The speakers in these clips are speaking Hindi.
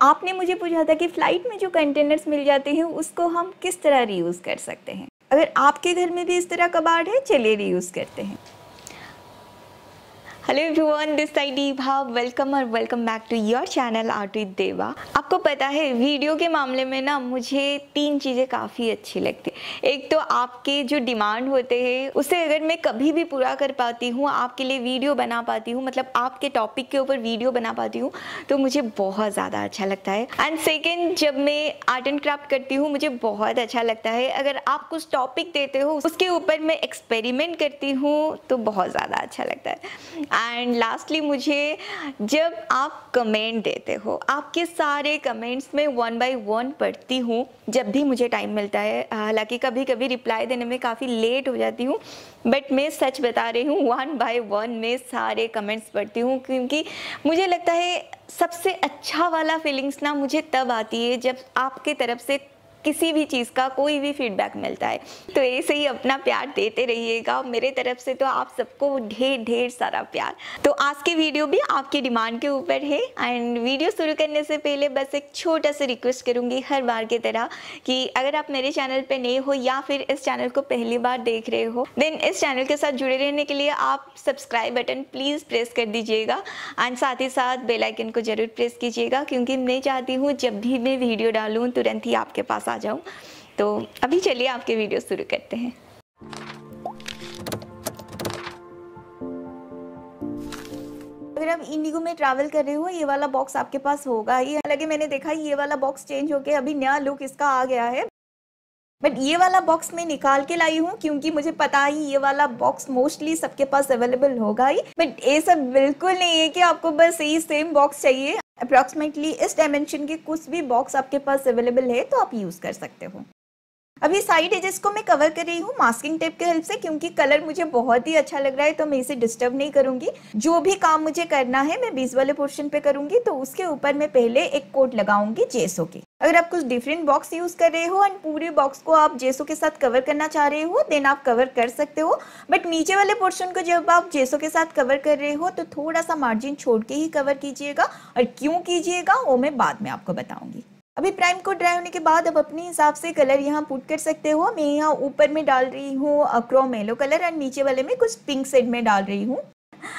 आपने मुझे पूछा था कि फ़्लाइट में जो कंटेनर्स मिल जाते हैं उसको हम किस तरह रीयूज़ कर सकते हैं। अगर आपके घर में भी इस तरह कबाड़ है, चलिए रीयूज़ करते हैं। Hello everyone, this side Deepa, welcome और welcome back to your channel art with Deva. आपको पता है वीडियो के मामले में ना मुझे 3 चीज़ें काफ़ी अच्छी लगती है। एक तो आपके जो डिमांड होते हैं उसे अगर मैं कभी भी पूरा कर पाती हूँ, आपके लिए वीडियो बना पाती हूँ, मतलब आपके टॉपिक के ऊपर वीडियो बना पाती हूँ, तो मुझे बहुत ज़्यादा अच्छा लगता है। एंड सेकेंड, जब मैं आर्ट एंड क्राफ्ट करती हूँ मुझे बहुत अच्छा लगता है। अगर आप कुछ टॉपिक देते हो उसके ऊपर मैं एक्सपेरिमेंट करती हूँ तो बहुत ज़्यादा अच्छा लगता है। एंड लास्टली, मुझे जब आप कमेंट देते हो, आपके सारे कमेंट्स में 1 बाय 1 पढ़ती हूँ जब भी मुझे टाइम मिलता है। हालांकि कभी कभी रिप्लाई देने में काफ़ी लेट हो जाती हूँ, बट मैं सच बता रही हूँ 1 बाय 1 में सारे कमेंट्स पढ़ती हूँ, क्योंकि मुझे लगता है सबसे अच्छा वाला फीलिंग्स ना मुझे तब आती है जब आपके तरफ से किसी भी चीज़ का कोई भी फीडबैक मिलता है। तो ऐसे ही अपना प्यार देते रहिएगा मेरे तरफ से, तो आप सबको ढेर ढेर सारा प्यार। तो आज की वीडियो भी आपकी डिमांड के ऊपर है। एंड वीडियो शुरू करने से पहले बस एक छोटा सा रिक्वेस्ट करूँगी हर बार की तरह कि अगर आप मेरे चैनल पर नए हो या फिर इस चैनल को पहली बार देख रहे हो, देन इस चैनल के साथ जुड़े रहने के लिए आप सब्सक्राइब बटन प्लीज़ प्रेस कर दीजिएगा। एंड साथ ही साथ बेल आइकन को ज़रूर प्रेस कीजिएगा, क्योंकि मैं चाहती हूँ जब भी मैं वीडियो डालूँ तुरंत ही आपके पास आ जाऊं। तो अभी चलिए आपके वीडियो शुरू करते हैं। अगर आप इंडिगो में ट्रैवल कर रहे हो, ये वाला बॉक्स आपके पास होगा ही। हालांकि मैंने देखा ये वाला बॉक्स चेंज होके अभी नया लुक इसका आ गया है, बट ये वाला बॉक्स मैं निकाल के लाई हूँ क्योंकि मुझे पता ही ये वाला बॉक्स मोस्टली सबके पास अवेलेबल होगा ही। बट ये सब बिल्कुल नहीं है कि आपको बस यही सेम बॉक्स चाहिए। अप्रॉक्सीमेटली इस डायमेंशन के कुछ भी बॉक्स आपके पास अवेलेबल है तो आप यूज़ कर सकते हो। अभी साइड एजेस को मैं कवर कर रही हूँ मास्किंग टेप के हेल्प से, क्योंकि कलर मुझे बहुत ही अच्छा लग रहा है तो मैं इसे डिस्टर्ब नहीं करूंगी। जो भी काम मुझे करना है मैं बीच वाले पोर्शन पे करूंगी, तो उसके ऊपर मैं पहले एक कोट लगाऊंगी जेसो की। अगर आप कुछ डिफरेंट बॉक्स यूज कर रहे हो एंड पूरे बॉक्स को आप जेसो के साथ कवर करना चाह रहे हो, देन आप कवर कर सकते हो। बट नीचे वाले पोर्शन को जब आप जेसो के साथ कवर कर रहे हो तो थोड़ा सा मार्जिन छोड़ के ही कवर कीजिएगा, और क्यों कीजिएगा वो मैं बाद में आपको बताऊंगी। अभी प्राइम कोट ड्राई होने के बाद अब अपने हिसाब से कलर यहाँ पुट कर सकते हो। मैं यहाँ ऊपर में डाल रही हूँ क्रोम येलो कलर एंड नीचे वाले में कुछ पिंक शेड में डाल रही हूँ।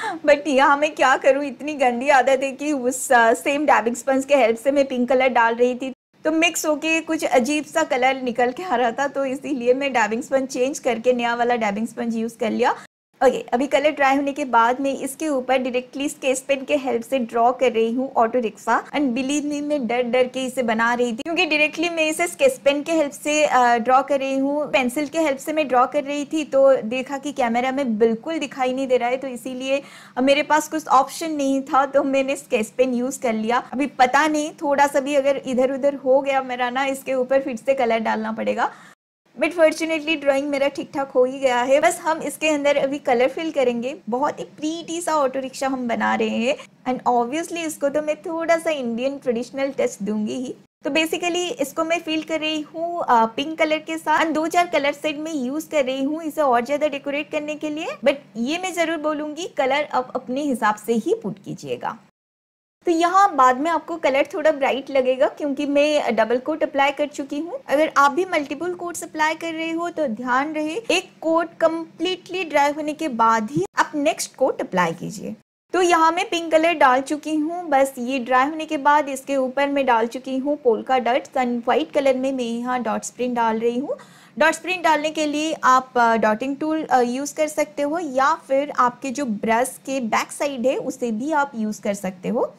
बट यहाँ मैं क्या करूँ, इतनी गंदी आदत है कि उस सेम डैबिंग स्पंज के हेल्प से मैं पिंक कलर डाल रही थी तो मिक्स होके कुछ अजीब सा कलर निकल के आ रहा था, तो इसीलिए मैं डैबिंग स्पंज चेंज करके नया वाला डैबिंग स्पंज यूज़ कर लिया। ओके, अभी कलर ड्राई होने के बाद मैं इसके ऊपर डायरेक्टली स्केच पेन के हेल्प से ड्रॉ कर रही हूँ auto rickshaw. And believe me, मैं डर डर के इसे बना रही थी क्योंकि डायरेक्टली मैं इसे स्केच पेन के हेल्प से ड्रॉ कर रही हूँ। पेंसिल के हेल्प से मैं ड्रॉ कर रही थी तो देखा कि कैमरा में बिल्कुल दिखाई नहीं दे रहा है, तो इसीलिए मेरे पास कुछ ऑप्शन नहीं था तो मैंने स्केच पेन यूज कर लिया। अभी पता नहीं थोड़ा सा भी अगर इधर उधर हो गया मेरा ना, इसके ऊपर फिर से कलर डालना पड़ेगा। बट फॉर्चुनेटली ड्राइंग मेरा ठीक ठाक हो ही गया है। बस हम इसके अंदर अभी कलर फिल करेंगे। बहुत ही प्रीटी सा ऑटो रिक्शा हम बना रहे हैं एंड ऑब्वियसली इसको तो मैं थोड़ा सा इंडियन ट्रेडिशनल टच दूंगी ही। तो बेसिकली इसको मैं फिल कर रही हूँ पिंक कलर के साथ एंड 2-4 कलर सेट में यूज कर रही हूँ इसे और ज्यादा डेकोरेट करने के लिए। बट ये मैं जरूर बोलूंगी, कलर आप अपने हिसाब से ही पुट कीजिएगा। तो यहाँ बाद में आपको कलर थोड़ा ब्राइट लगेगा क्योंकि मैं डबल कोट अप्लाई कर चुकी हूँ। अगर आप भी मल्टीपल कोट्स अप्लाई कर रहे हो तो ध्यान रहे एक कोट कंप्लीटली ड्राई होने के बाद ही आप नेक्स्ट कोट अप्लाई कीजिए। तो यहाँ मैं पिंक कलर डाल चुकी हूँ। बस ये ड्राई होने के बाद इसके ऊपर मैं डाल चुकी हूँ polka dots and white colour में मैं यहाँ डॉट्स प्रिंट डाल रही हूँ। डॉट्स प्रिंट डालने के लिए आप डॉटिंग टूल यूज़ कर सकते हो या फिर आपके जो ब्रश के बैक साइड है उसे भी आप यूज़ कर सकते हो।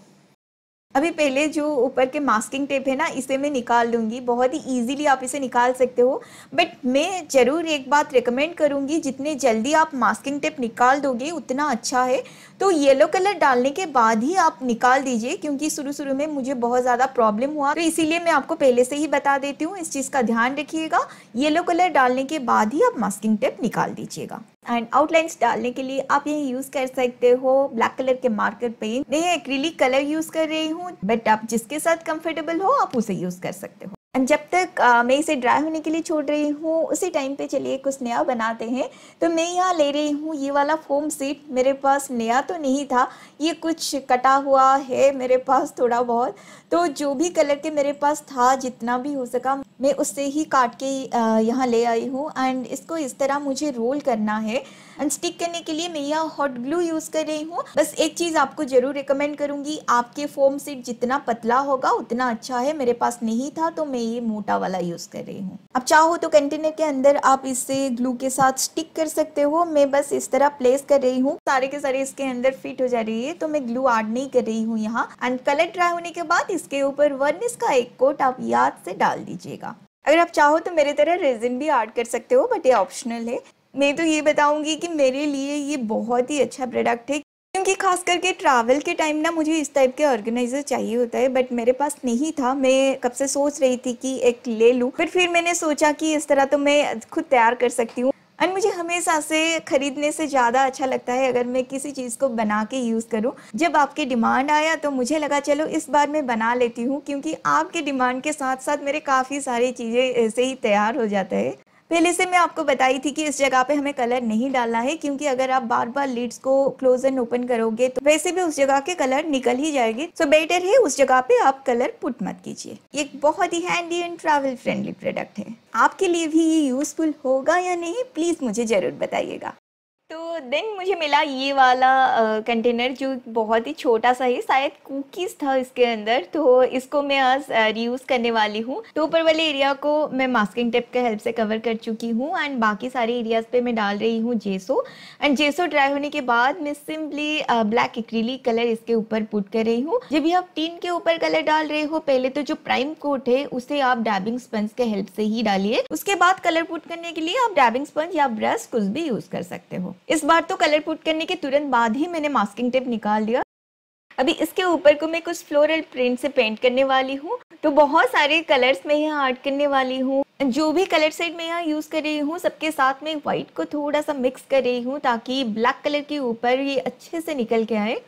अभी पहले जो ऊपर के मास्किंग टेप है ना, इसे मैं निकाल लूँगी। बहुत ही इजीली आप इसे निकाल सकते हो, बट मैं ज़रूर एक बात रिकमेंड करूँगी, जितने जल्दी आप मास्किंग टेप निकाल दोगे उतना अच्छा है। तो येलो कलर डालने के बाद ही आप निकाल दीजिए, क्योंकि शुरू में मुझे बहुत ज़्यादा प्रॉब्लम हुआ, तो इसीलिए मैं आपको पहले से ही बता देती हूँ। इस चीज़ का ध्यान रखिएगा, येलो कलर डालने के बाद ही आप मास्किंग टेप निकाल दीजिएगा। एंड आउटलाइंस डालने के लिए आप ये यूज कर सकते हो ब्लैक कलर के मार्कर पेन। मैं एक्रिलिक कलर यूज कर रही हूँ, बट आप जिसके साथ कंफर्टेबल हो आप उसे यूज कर सकते हो। एंड जब तक मैं इसे ड्राई होने के लिए छोड़ रही हूँ, उसी टाइम पे चलिए कुछ नया बनाते हैं। तो मैं यहाँ ले रही हूँ ये वाला फोम सीट। मेरे पास नया तो नहीं था, ये कुछ कटा हुआ है मेरे पास थोड़ा बहुत। तो जो भी कलर के मेरे पास था, जितना भी हो सका, मैं उससे ही काट के यहाँ ले आई हूँ। एंड इसको इस तरह मुझे रोल करना है। एंड स्टिक करने के लिए मैं यहाँ हॉट ग्लू यूज़ कर रही हूँ। बस एक चीज़ आपको ज़रूर रिकमेंड करूँगी, आपके फोम सीट जितना पतला होगा उतना अच्छा है। मेरे पास नहीं था तो मैं ये मोटा वाला यूज़ कर रही हूँ। अब चाहो तो कंटेनर के अंदर आप इसे ग्लू के साथ स्टिक कर सकते हो। मैं बस इस तरह प्लेस कर रही हूँ, सारे के सारे इसके अंदर फिट हो जा रही है, तो मैं ग्लू ऐड नहीं कर रही हूँ यहाँ। एंड कलर ड्राई होने के बाद इसके ऊपर वर्निश का एक कोट आप याद से डाल दीजिएगा। अगर आप चाहो तो मेरे तरह रेजिन भी ऐड कर सकते हो, बट ये ऑप्शनल है। मैं तो ये बताऊंगी कि मेरे लिए ये बहुत ही अच्छा प्रोडक्ट है, क्योंकि खास करके ट्रैवल के टाइम ना मुझे इस टाइप के ऑर्गेनाइजर चाहिए होता है, बट मेरे पास नहीं था। मैं कब से सोच रही थी कि एक ले लूँ, बट फिर मैंने सोचा कि इस तरह तो मैं खुद तैयार कर सकती हूँ। एंड मुझे हमेशा से खरीदने से ज़्यादा अच्छा लगता है अगर मैं किसी चीज़ को बना के यूज़ करूँ। जब आपकी डिमांड आया तो मुझे लगा चलो इस बार मैं बना लेती हूँ, क्योंकि आपके डिमांड के साथ साथ मेरे काफ़ी सारी चीज़ें ऐसे ही तैयार हो जाता है। पहले से मैं आपको बताई थी कि इस जगह पे हमें कलर नहीं डालना है, क्योंकि अगर आप बार बार लिड्स को क्लोज एंड ओपन करोगे तो वैसे भी उस जगह के कलर निकल ही जाएंगे। सो बेटर है उस जगह पे आप कलर पुट मत कीजिए। ये बहुत ही handy and travel friendly product है। आपके लिए भी ये यूजफुल होगा या नहीं, प्लीज मुझे जरूर बताइएगा। तो देन मुझे मिला ये वाला कंटेनर, जो बहुत ही छोटा सा है, शायद कुकीज़ था इसके अंदर। तो इसको मैं आज रीयूज़ करने वाली हूँ। तो ऊपर वाले एरिया को मैं मास्किंग टेप के हेल्प से कवर कर चुकी हूँ एंड बाकी सारे एरियाज़ पे मैं डाल रही हूँ जेसो। एंड जेसो ड्राई होने के बाद मैं सिंपली ब्लैक एक्रिलिक कलर इसके ऊपर पुट कर रही हूँ। जब भी आप टीन के ऊपर कलर डाल रहे हो, पहले तो जो प्राइम कोट है उसे आप डैबिंग स्पंज के हेल्प से ही डालिए। उसके बाद कलर पुट करने के लिए आप डैबिंग स्पंज या ब्रश कुछ भी यूज़ कर सकते हो। इस बार तो कलर पुट करने के तुरंत बाद ही मैंने मास्किंग टेप निकाल लिया। अभी इसके ऊपर को मैं कुछ फ्लोरल प्रिंट से पेंट करने वाली हूँ। तो बहुत सारे कलर्स मैं यहाँ ऐड करने वाली हूँ। जो भी कलर सेट मैं यहाँ यूज़ कर रही हूँ, सबके साथ में व्हाइट को थोड़ा सा मिक्स कर रही हूँ, ताकि ब्लैक कलर के ऊपर ये अच्छे से निकल के आए।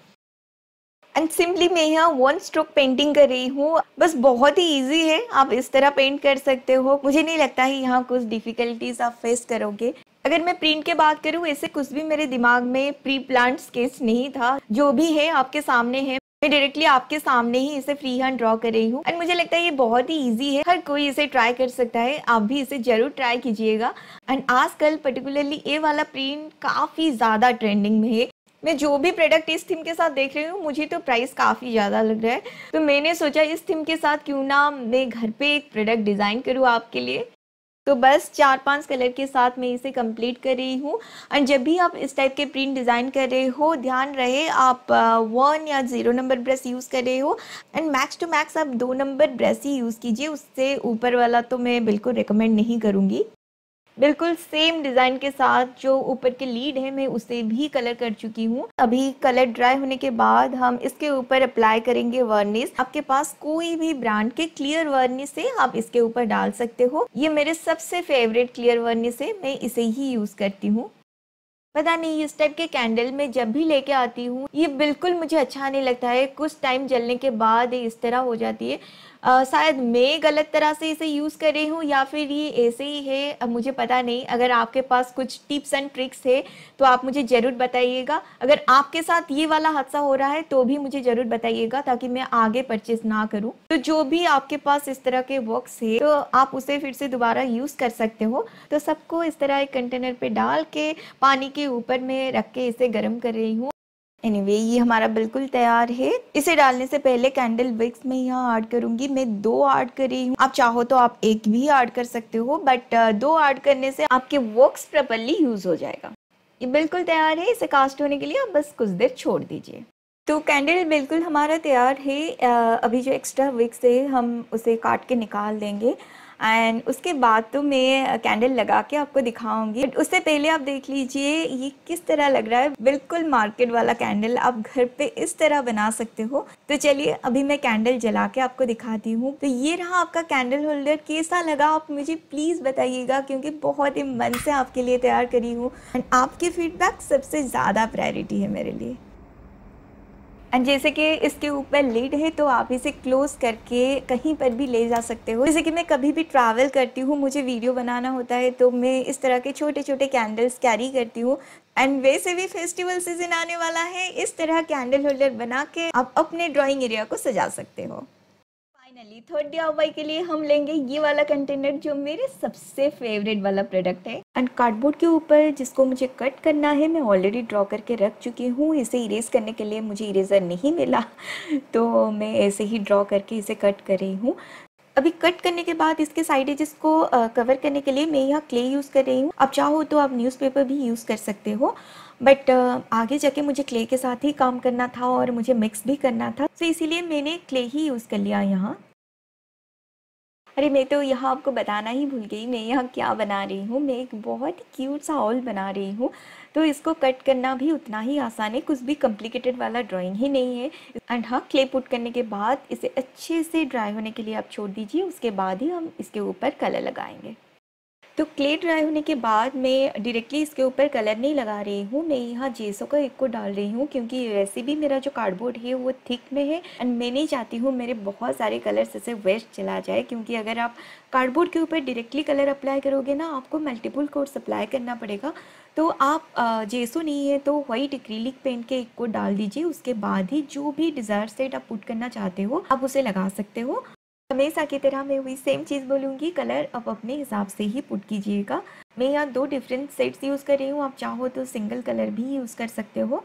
एंड सिंपली मैं यहाँ वन स्ट्रोक पेंटिंग कर रही हूँ। बस बहुत ही इजी है, आप इस तरह पेंट कर सकते हो। मुझे नहीं लगता है यहाँ कुछ डिफिकल्टीज आप फेस करोगे। अगर मैं प्रिंट के बात करूँ, ऐसे कुछ भी मेरे दिमाग में प्री प्लान स्केच नहीं था। जो भी है आपके सामने है, मैं डायरेक्टली आपके सामने ही इसे फ्री हैंड ड्रॉ कर रही हूँ। एंड मुझे लगता है ये बहुत ही इजी है, हर कोई इसे ट्राई कर सकता है। आप भी इसे जरूर ट्राई कीजिएगा। एंड आजकल पर्टिकुलरली ये वाला प्रिंट काफ़ी ज़्यादा ट्रेंडिंग में है। मैं जो भी प्रोडक्ट इस थीम के साथ देख रही हूँ, मुझे तो प्राइस काफ़ी ज़्यादा लग रहा है। तो मैंने सोचा इस थीम के साथ क्यों ना मैं घर पे एक प्रोडक्ट डिज़ाइन करूँ आपके लिए। तो बस 4-5 कलर के साथ मैं इसे कंप्लीट कर रही हूँ। एंड जब भी आप इस टाइप के प्रिंट डिज़ाइन कर रहे हो, ध्यान रहे आप 1 या 0 नंबर ब्रश यूज़ कर रहे हो। एंड मैक्स टू मैक्स आप 2 नंबर ब्रश ही यूज़ कीजिए, उससे ऊपर वाला तो मैं बिल्कुल रिकमेंड नहीं करूँगी। बिल्कुल सेम डिज़ाइन के साथ जो ऊपर के लीड है, मैं उसे भी कलर कर चुकी हूँ। अभी कलर ड्राई होने के बाद हम इसके ऊपर अप्लाई करेंगे वर्निश। आपके पास कोई भी ब्रांड के क्लियर वर्निश है, आप इसके ऊपर डाल सकते हो। ये मेरे सबसे फेवरेट क्लियर वर्निश है, मैं इसे ही यूज़ करती हूँ। पता नहीं इस टाइप के कैंडल में जब भी लेके आती हूँ, ये बिल्कुल मुझे अच्छा नहीं लगता है। कुछ टाइम जलने के बाद ये इस तरह हो जाती है। शायद मैं गलत तरह से इसे यूज़ कर रही हूँ या फिर ये ऐसे ही है, मुझे पता नहीं। अगर आपके पास कुछ टिप्स एंड ट्रिक्स है तो आप मुझे ज़रूर बताइएगा। अगर आपके साथ ये वाला हादसा हो रहा है तो भी मुझे ज़रूर बताइएगा, ताकि मैं आगे परचेस ना करूँ। तो जो भी आपके पास इस तरह के बॉक्स है, तो आप उसे फिर से दोबारा यूज़ कर सकते हो। तो सबको इस तरह एक कंटेनर पे डाल के पानी के ऊपर में रख के इसे गर्म कर रही हूँ। एनीवे, ये हमारा बिल्कुल तैयार है। इसे डालने से पहले कैंडल विक्स में यहाँ ऐड करूंगी। मैं 2 ऐड कर रही हूँ, आप चाहो तो आप 1 भी ऐड कर सकते हो, बट 2 ऐड करने से आपके वॉक्स प्रॉपर्ली यूज हो जाएगा। ये बिल्कुल तैयार है। इसे कास्ट होने के लिए आप बस कुछ देर छोड़ दीजिए। तो कैंडल बिल्कुल हमारा तैयार है। अभी जो एक्स्ट्रा विक्स है हम उसे काट के निकाल देंगे। एंड उसके बाद तो मैं कैंडल लगा के आपको दिखाऊंगी। बट उससे पहले आप देख लीजिए ये किस तरह लग रहा है। बिल्कुल मार्केट वाला कैंडल आप घर पे इस तरह बना सकते हो। तो चलिए अभी मैं कैंडल जला के आपको दिखाती हूँ। तो ये रहा आपका कैंडल होल्डर। कैसा लगा आप मुझे प्लीज़ बताइएगा, क्योंकि बहुत ही मन से आपके लिए तैयार करी हूँ। एंड आपके फीडबैक सबसे ज़्यादा प्रायोरिटी है मेरे लिए। एंड जैसे कि इसके ऊपर लिड है तो आप इसे क्लोज करके कहीं पर भी ले जा सकते हो। जैसे कि मैं कभी भी ट्रैवल करती हूँ, मुझे वीडियो बनाना होता है तो मैं इस तरह के छोटे छोटे कैंडल्स कैरी करती हूँ। एंड वैसे भी फेस्टिवल सीजन आने वाला है, इस तरह कैंडल होल्डर बना के आप अपने ड्राइंग एरिया को सजा सकते हो। फाइनली थर्ड DIY के लिए हम लेंगे ये वाला कंटेनर जो मेरे सबसे फेवरेट वाला प्रोडक्ट है। एंड कार्डबोर्ड के ऊपर जिसको मुझे कट करना है मैं ऑलरेडी ड्रॉ करके रख चुकी हूँ। इसे इरेज करने के लिए मुझे इरेजर नहीं मिला तो मैं ऐसे ही ड्रॉ करके इसे कट कर रही हूँ। अभी कट करने के बाद इसके साइड एजेस को कवर करने के लिए मैं यहाँ क्ले यूज़ कर रही हूँ। आप चाहो तो आप न्यूज़पेपर भी यूज़ कर सकते हो, बट आगे जाके मुझे क्ले के साथ ही काम करना था और मुझे मिक्स भी करना था, तो इसीलिए मैंने क्ले ही यूज़ कर लिया यहाँ। अरे मैं तो यहाँ आपको बताना ही भूल गई, मैं यहाँ क्या बना रही हूँ। मैं एक बहुत ही क्यूट सा ऑल बना रही हूँ, तो इसको कट करना भी उतना ही आसान है, कुछ भी कॉम्प्लिकेटेड वाला ड्राइंग ही नहीं है। एंड हाँ, क्ले पुट करने के बाद इसे अच्छे से ड्राई होने के लिए आप छोड़ दीजिए, उसके बाद ही हम इसके ऊपर कलर लगाएंगे। तो क्ले ड्राई होने के बाद मैं डायरेक्टली इसके ऊपर कलर नहीं लगा रही हूँ, मैं यहाँ जेसो का एक को डाल रही हूँ क्योंकि वैसे भी मेरा जो कार्डबोर्ड है वो थिक में है एंड मैं नहीं चाहती हूँ मेरे बहुत सारे कलर्स ऐसे वेस्ट चला जाए, क्योंकि अगर आप कार्डबोर्ड के ऊपर डायरेक्टली कलर अप्लाई करोगे ना, आपको मल्टीपल कोट्स अप्लाई करना पड़ेगा। तो आप जेसो नहीं है तो वाइट एक्रिलिक पेंट के एक को डाल दीजिए, उसके बाद ही जो भी डिज़ायर सेट आप पुट करना चाहते हो आप उसे लगा सकते हो। हमेशा की तरह मैं वही सेम चीज़ बोलूँगी, कलर आप अपने हिसाब से ही पुट कीजिएगा। मैं यहाँ 2 डिफरेंट सेट्स यूज़ कर रही हूँ, आप चाहो तो सिंगल कलर भी यूज़ कर सकते हो।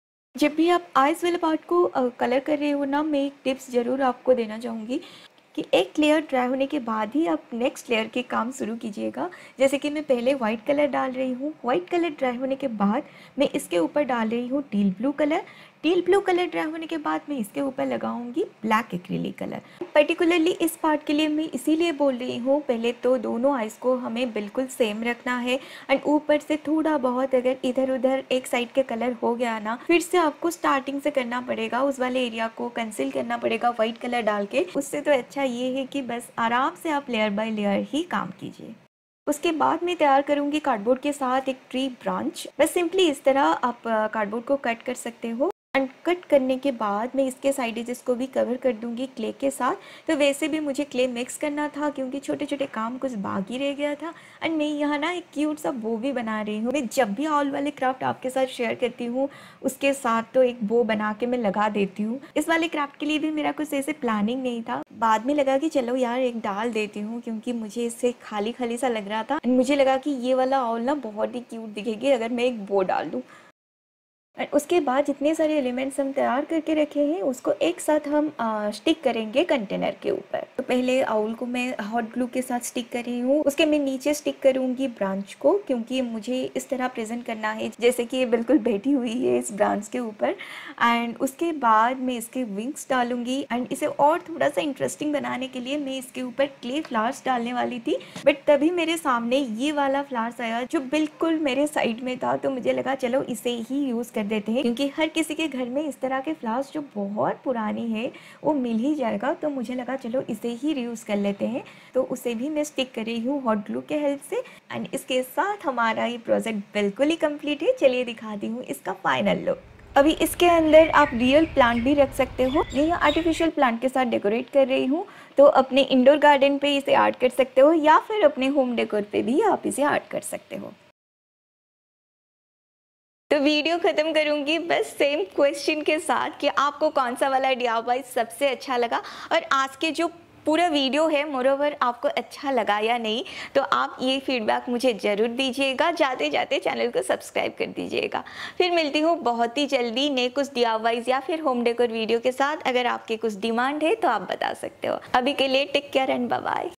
जब भी आप आइज़ वाले पार्ट को कलर कर रहे हो ना, मैं एक टिप्स ज़रूर आपको देना चाहूँगी कि एक लेयर ड्राई होने के बाद ही आप नेक्स्ट लेयर के काम शुरू कीजिएगा। जैसे कि मैं पहले वाइट कलर डाल रही हूँ, वाइट कलर ड्राई होने के बाद मैं इसके ऊपर डाल रही हूँ teal blue colour, teal blue colour dry होने के बाद मैं इसके ऊपर लगाऊंगी ब्लैक एक्रिलिक कलर। पर्टिकुलरली इस पार्ट के लिए मैं इसीलिए बोल रही हूँ, पहले तो दोनों आइज़ को हमें बिल्कुल सेम रखना है एंड ऊपर से थोड़ा बहुत अगर इधर उधर एक साइड के कलर हो गया ना, फिर से आपको स्टार्टिंग से करना पड़ेगा, उस वाले एरिया को कंसील करना पड़ेगा वाइट कलर डाल के। उससे तो अच्छा ये है कि बस आराम से आप लेयर बाय लेयर ही काम कीजिए। उसके बाद मैं तैयार करूंगी कार्डबोर्ड के साथ एक ट्री ब्रांच। बस सिंपली इस तरह आप कार्डबोर्ड को कट कर सकते हो एंड कट करने के बाद मैं इसके साइड एजेस को भी कवर कर दूंगी क्ले के साथ। तो वैसे भी मुझे क्ले मिक्स करना था क्योंकि छोटे छोटे काम कुछ बाकी रह गया था एंड मैं यहाँ ना एक क्यूट सा बो भी बना रही हूँ। मैं जब भी ऑल वाले क्राफ्ट आपके साथ शेयर करती हूँ उसके साथ तो एक बो बना के मैं लगा देती हूँ। इस वाले क्राफ्ट के लिए भी मेरा कुछ ऐसे प्लानिंग नहीं था, बाद में लगा कि चलो यार एक डाल देती हूँ क्योंकि मुझे इससे खाली खाली सा लग रहा था एंड मुझे लगा कि ये वाला ऑल ना बहुत ही क्यूट दिखेगी अगर मैं एक बो डाल दूँ। उसके बाद जितने सारे एलिमेंट्स हम तैयार करके रखे हैं उसको एक साथ हम स्टिक करेंगे कंटेनर के ऊपर। तो पहले आउल को मैं हॉट ग्लू के साथ स्टिक कर रही हूँ, उसके मैं नीचे स्टिक करूँगी ब्रांच को क्योंकि मुझे इस तरह प्रेजेंट करना है जैसे कि ये बिल्कुल बैठी हुई है इस ब्रांच के ऊपर। एंड उसके बाद मैं इसके विंग्स डालूंगी एंड इसे और थोड़ा सा इंटरेस्टिंग बनाने के लिए मैं इसके ऊपर क्ले फ्लावर्स डालने वाली थी, बट तभी मेरे सामने ये वाला फ्लावर्स आया जो बिल्कुल मेरे साइड में था, तो मुझे लगा चलो इसे ही यूज़ देते हैं क्योंकि हर किसी के घर में इस तरह के फ्लावर्स जो बहुत पुरानी है वो मिल ही जाएगा, तो मुझे लगा चलो इसे ही रीयूज कर लेते हैं। तो उसे भी मैं स्टिक कर रही हूँ हॉट ग्लू के हेल्प से एंड इसके साथ हमारा ये प्रोजेक्ट बिल्कुल ही कंप्लीट है। चलिए दिखाती हूँ इसका फाइनल लुक। अभी इसके अंदर आप रियल प्लांट भी रख सकते हो, मैं यहाँ आर्टिफिशियल प्लांट के साथ डेकोरेट कर रही हूँ, तो अपने इंडोर गार्डन पे इसे ऐड कर सकते हो या फिर अपने होम डेकोर पे भी आप इसे ऐड कर सकते हो। तो वीडियो ख़त्म करूंगी बस सेम क्वेश्चन के साथ कि आपको कौन सा वाला DIY सबसे अच्छा लगा और आज के जो पूरा वीडियो है मोरोवर आपको अच्छा लगा या नहीं, तो आप ये फीडबैक मुझे ज़रूर दीजिएगा। जाते जाते चैनल को सब्सक्राइब कर दीजिएगा। फिर मिलती हूँ बहुत ही जल्दी नए कुछ DIYs या फिर होम डेकोर वीडियो के साथ। अगर आपके कुछ डिमांड है तो आप बता सकते हो। अभी के लिए take care and bye bye.